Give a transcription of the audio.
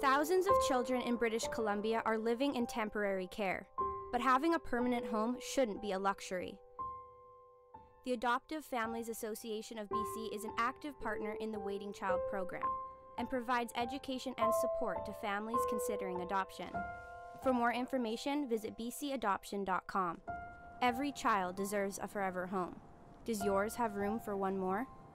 Thousands of children in British Columbia are living in temporary care, but having a permanent home shouldn't be a luxury. The Adoptive Families Association of BC is an active partner in the Waiting Child program and provides education and support to families considering adoption. For more information, visit bcadoption.com. Every child deserves a forever home. Does yours have room for one more?